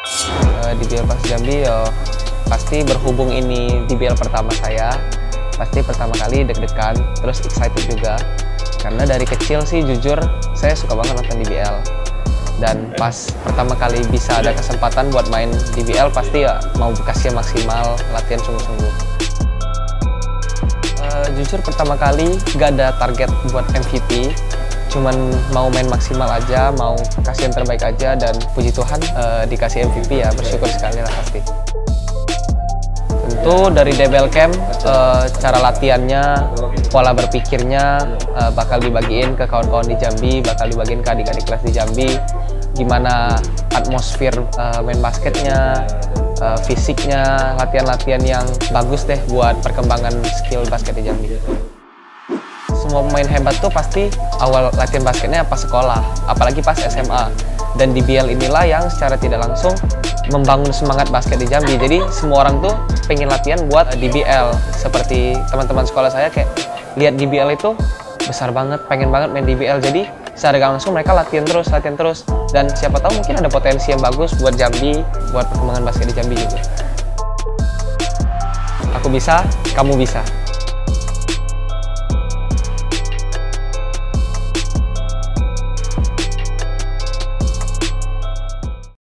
DBL Persib Jambi ya pasti berhubung ini DBL pertama saya, pasti pertama kali deg-degan, terus excited juga karena dari kecil sih jujur saya suka banget nonton DBL, dan pas pertama kali bisa ada kesempatan buat main DBL pasti ya mau kasih maksimal, latihan sungguh-sungguh. Jujur pertama kali gak ada target buat MVP, cuman mau main maksimal aja, mau kasih yang terbaik aja, dan puji Tuhan dikasih MVP ya, bersyukur sekali lah pasti. Tentu dari DBL Camp, cara latihannya, pola berpikirnya bakal dibagiin ke kawan-kawan di Jambi, bakal dibagiin ke adik-adik kelas di Jambi, gimana atmosfer main basketnya, fisiknya, latihan-latihan yang bagus deh buat perkembangan skill basket di Jambi. Semua pemain hebat tuh pasti awal latihan basketnya pas sekolah, apalagi pas SMA. Dan DBL inilah yang secara tidak langsung membangun semangat basket di Jambi. Jadi semua orang tuh pengen latihan buat DBL. Seperti teman-teman sekolah saya kayak lihat DBL itu besar banget, pengen banget main DBL. Jadi secara gak langsung mereka latihan terus. Dan siapa tahu mungkin ada potensi yang bagus buat Jambi, buat perkembangan basket di Jambi juga. Aku bisa, kamu bisa.